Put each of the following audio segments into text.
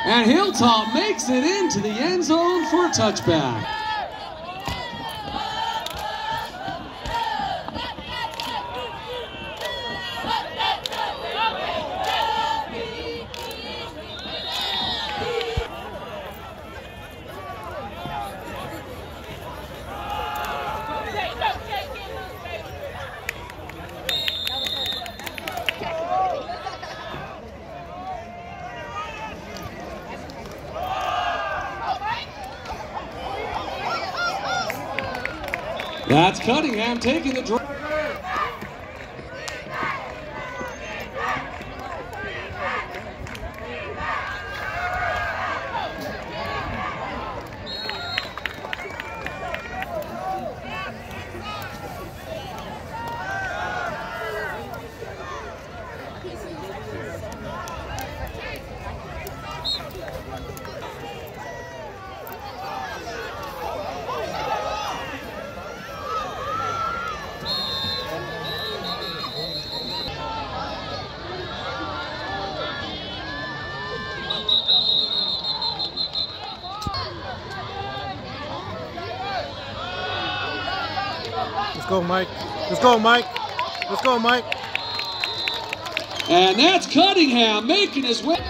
And Hilltop makes it into the end zone for a touchback. That's Cunningham taking the draw. Let's go, Mike. Let's go, Mike. Let's go, Mike. And that's Cunningham making his way.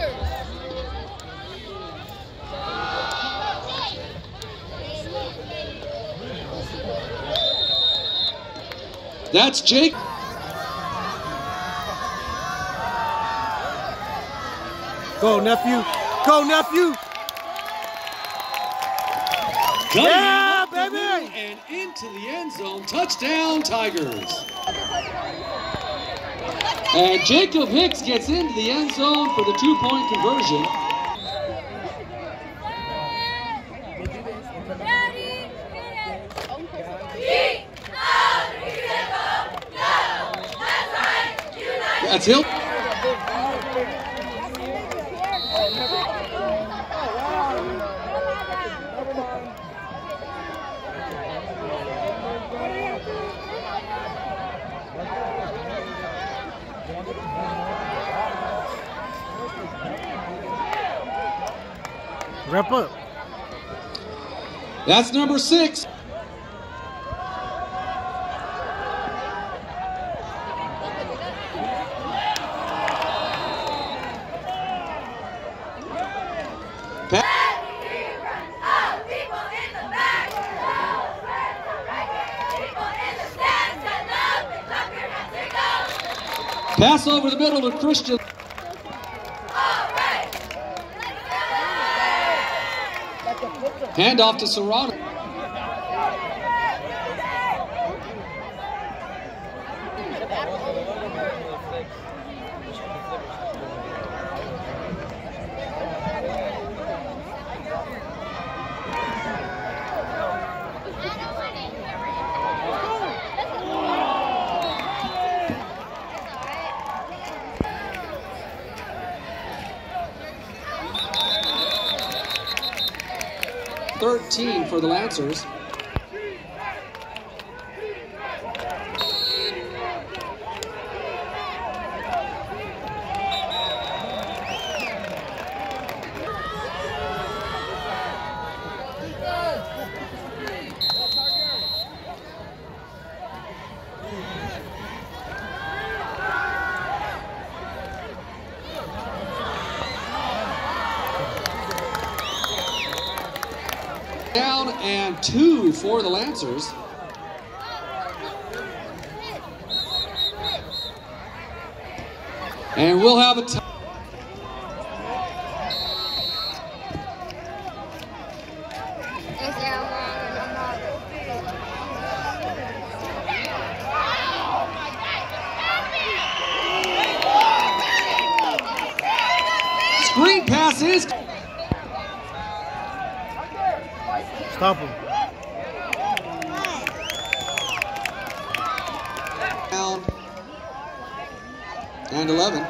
That's Jake. Go, nephew. Go, nephew. Yeah, baby. And into the end zone. Touchdown, Tigers. And Jacob Hicks gets into the end zone for the 2-point conversion. That's Hill. Wrap up. That's number 6. Pass over the middle to Christian. Hand off to Serrano. .13 for the Lancers. Down and 2 for the Lancers. And we'll have a screen passes. Stop him. Down and 11.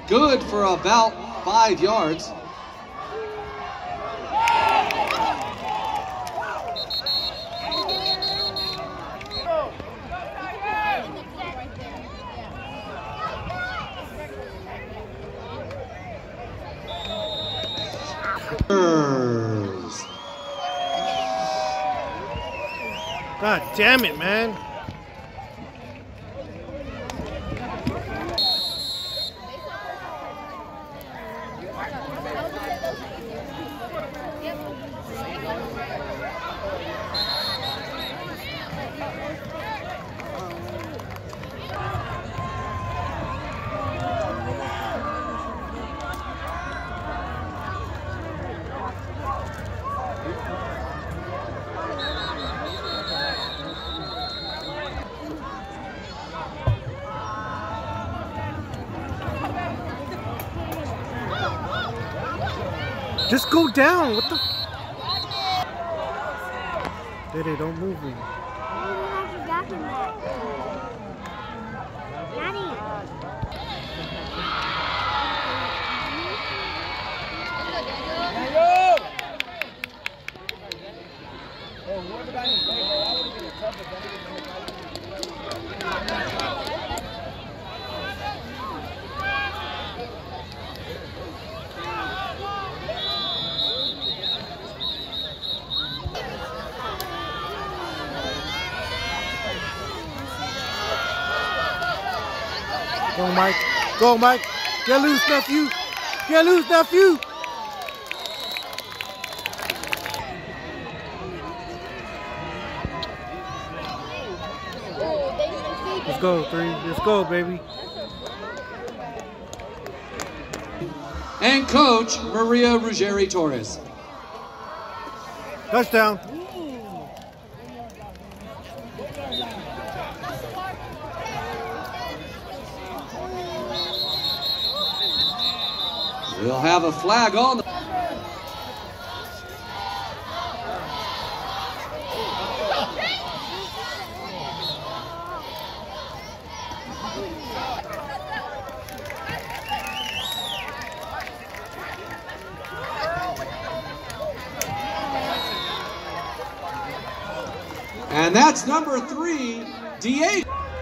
Good for about 5 yards. God damn it, man. Just go down. What the? Dede, don't move me. Go, Mike. Go, Mike. Get loose, nephew. Get loose, nephew. Let's go, 3. Let's go, baby. And coach Maria Ruggieri Torres. Touchdown. We'll have a flag on the... And that's number 3, D8.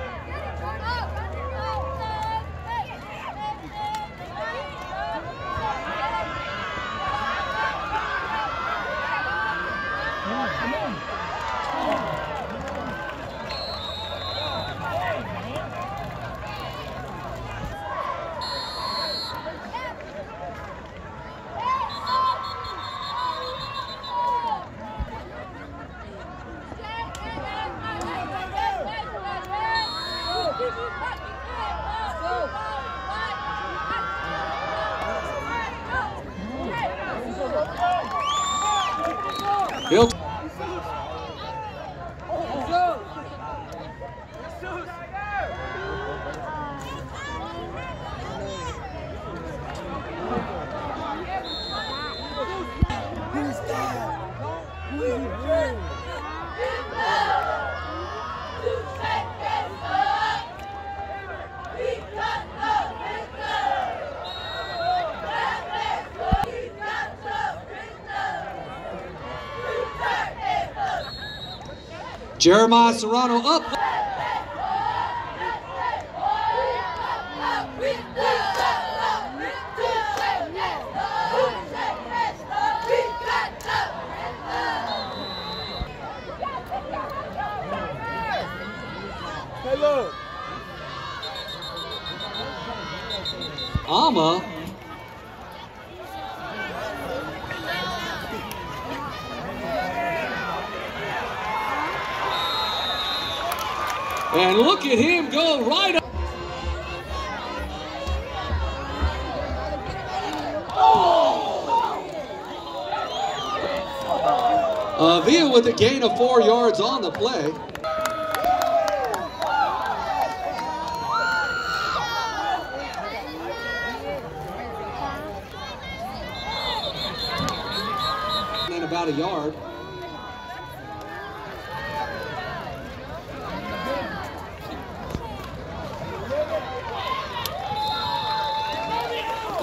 Hilltop. Jeremiah Serrano up. Hello. Alma. And look at him go right up. Villa with a gain of 4 yards on the play. And about a yard.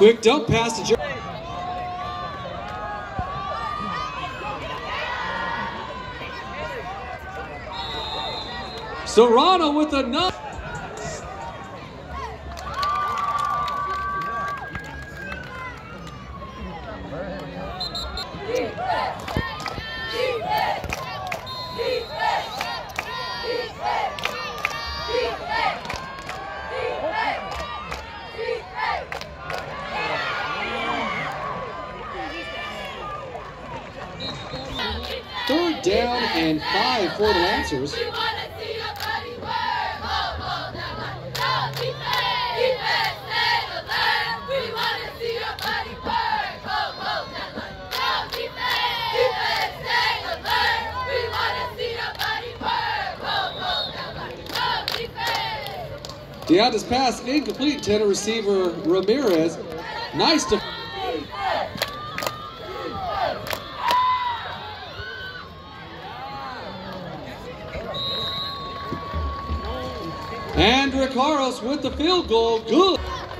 Quick dump pass to Joe. Serrano with a nut. Third down and 5 for the Lancers. Deonta's pass incomplete to the receiver Ramirez. Nice to. And Ricaros with the field goal. Good.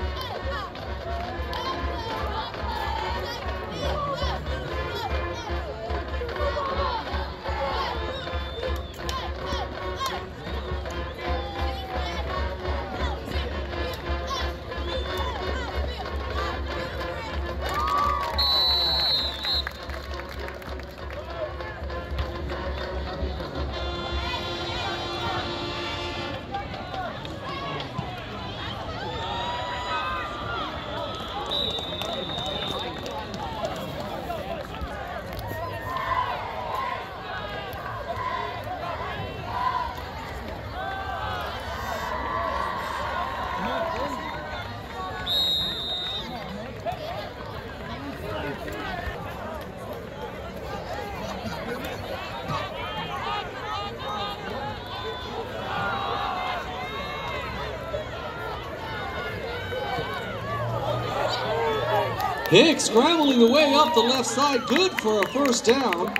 Hicks scrambling the way up the left side, good for a first down.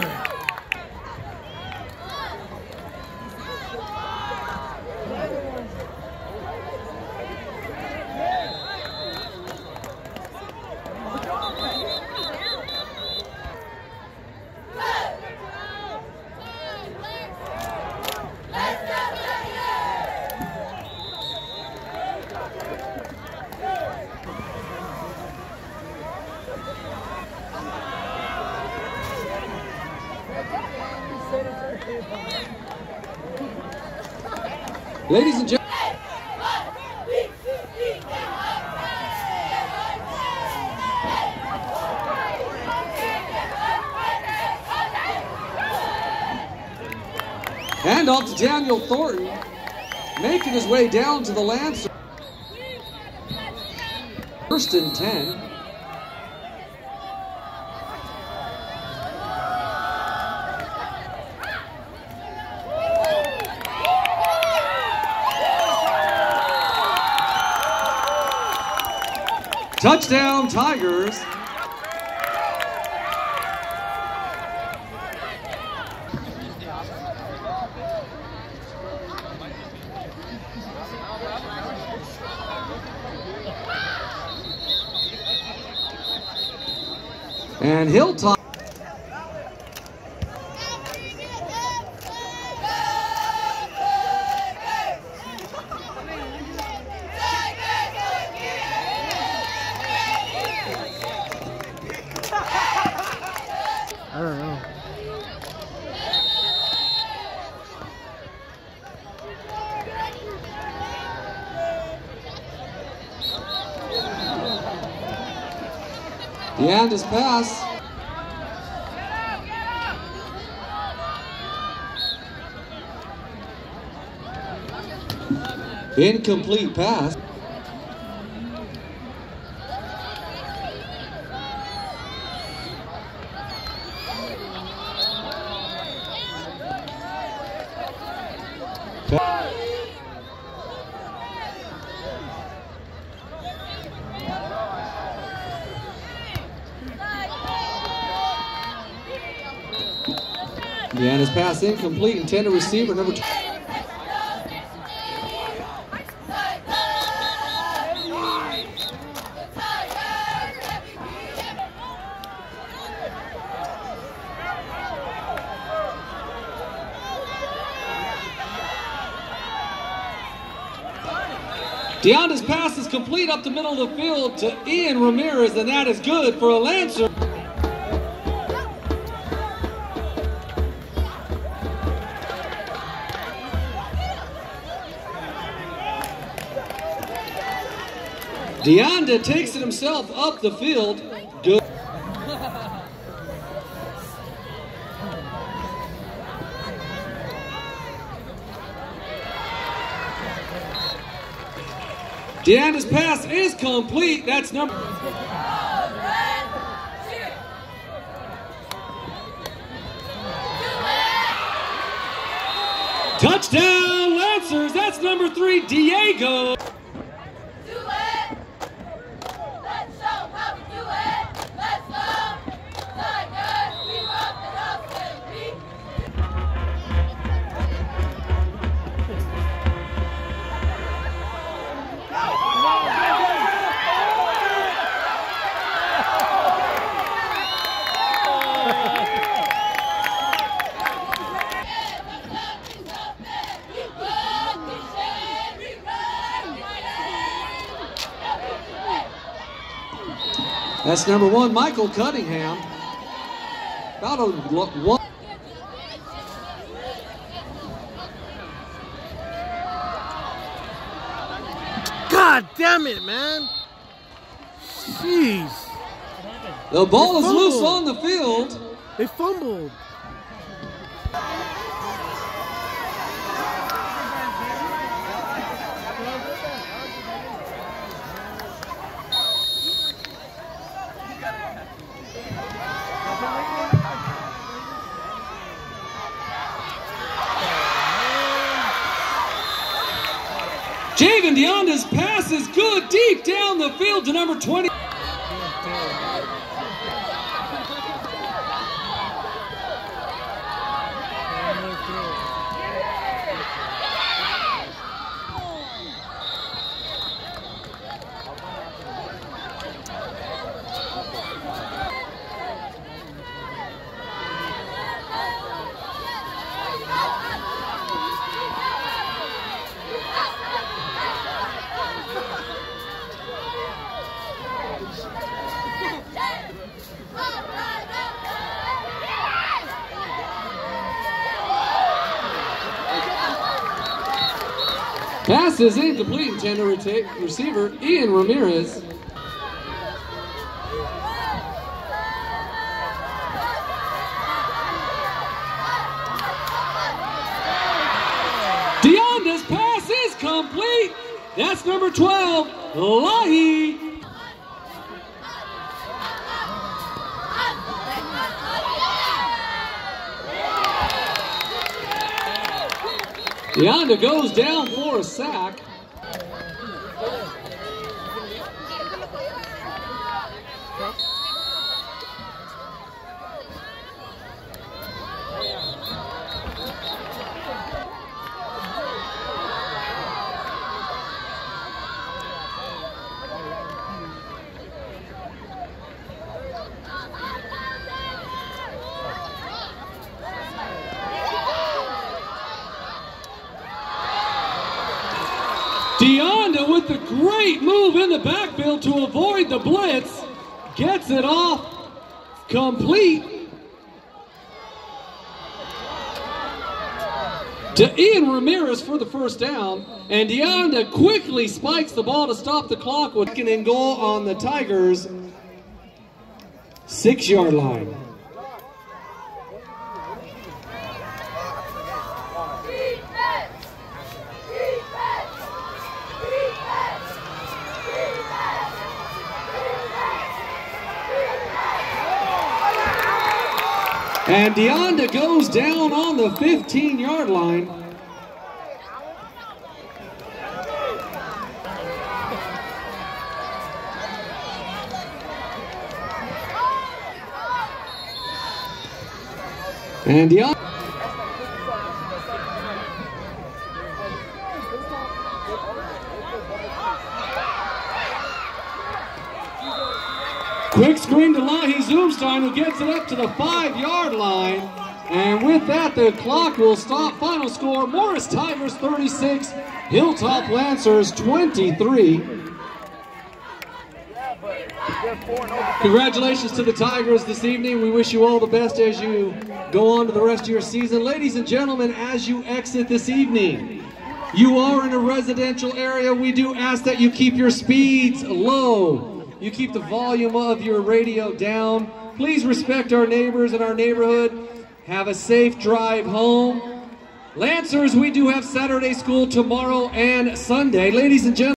Ladies and gentlemen. Hand off to Daniel Thornton, making his way down to the Lancer. First and 10. Touchdown, Tigers. And Hilltop. I don't know. Deonta's pass. Incomplete pass. Deonta's pass incomplete, intended receiver number 2. Deonda's pass is complete up the middle of the field to Ian Ramirez, and that is good for a Lancer. Deonda takes it himself up the field. Good. Deonda's pass is complete. That's number. Touchdown, Lancers. That's number 3, Diego. That's number 1, Michael Cunningham. About a one. God damn it, man. Jeez. The ball is loose on the field. They fumbled. Javen Deonda's pass is good deep down the field to number 20. Pass is incomplete, intended receiver Ian Ramirez. Deonda's pass is complete. That's number 12, Lahi. Deonda goes down for a sack. Deonda with the great move in the backfield to avoid the blitz. Gets it off complete to Ian Ramirez for the first down. And Deonda quickly spikes the ball to stop the clock with second and goal on the Tigers' 6-yard line. And Deonda goes down on the 15-yard line. And Deonda. Quick screen to Lahi Zoomstein, who gets it up to the 5-yard line. And with that, the clock will stop. Final score, Morse Tigers 36, Hilltop Lancers 23. Congratulations to the Tigers this evening. We wish you all the best as you go on to the rest of your season. Ladies and gentlemen, as you exit this evening, you are in a residential area. We do ask that you keep your speeds low. You keep the volume of your radio down. Please respect our neighbors in our neighborhood. Have a safe drive home. Lancers, we do have Saturday school tomorrow and Sunday. Ladies and gentlemen,